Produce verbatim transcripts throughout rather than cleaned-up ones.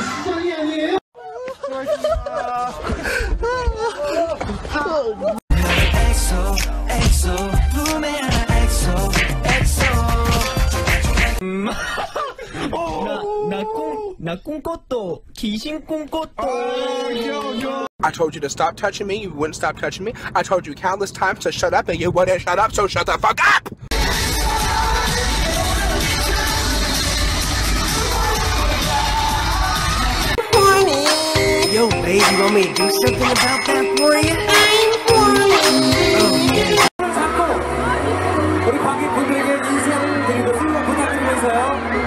시장이 아니에요? 엑소 엑소 부메랑 엑소 엑소 나나꿈나 꿈꿨도 귀신 꿈꿨도. I told you to stop touching me, you wouldn't stop touching me. I told you countless times to shut up and you wouldn't shut up, so shut the fuck up! Yo, baby, you want me to do something about that for you? I'm horny. Oh, yeah. 우리 관객분들에게 인사를 드리고 순간 부탁드리면서요.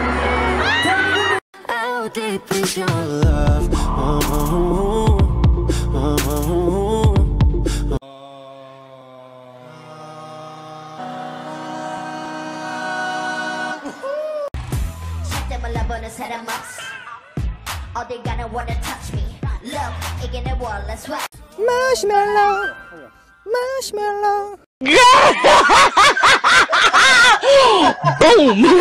How deep is your love? Oh, oh, oh, 어딜 가나 wanna touch me. Love, 이게 내 원래 swag. Marshmallow, marshmallow. Boom!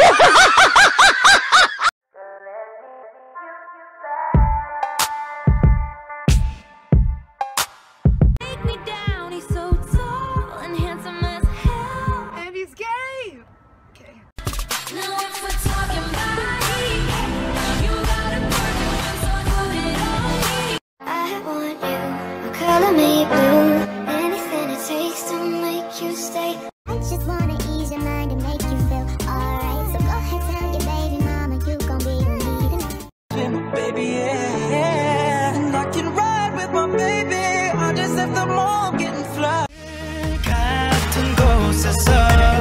Take me down, he's so tall and handsome as hell. And he's gay! Okay. Now if we're talking body, you got a perfect one, so put it on me. I want you, color me blue. Anything it takes to make you stay. I just wanna ease your mind and make you feel alright. So go ahead, tell your baby mama you gon' be leading. Baby, yeah, and I can ride with my baby. I just left the mall getting fly. 같은 곳에서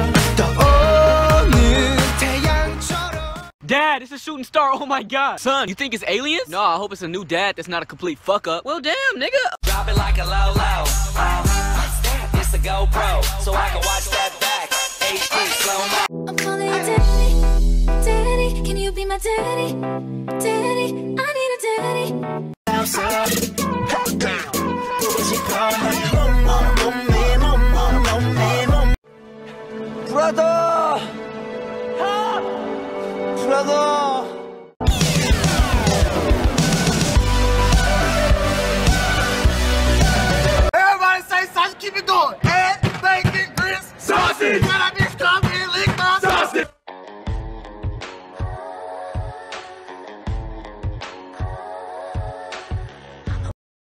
떠오르는 태양처럼. Dad, it's a shooting star, oh my god. Son, you think it's aliens? No, I hope it's a new dad that's not a complete fuck up. Well, damn, nigga. Drop it like a low low. Uh, it's a GoPro, so I can watch that back. H D slow mo. I'm calling you daddy, daddy. Can you be my daddy, daddy? I need a daddy. Brother, brother. Everybody say sausage, keep it going. Egg, bacon, grits, sausage. Gotta be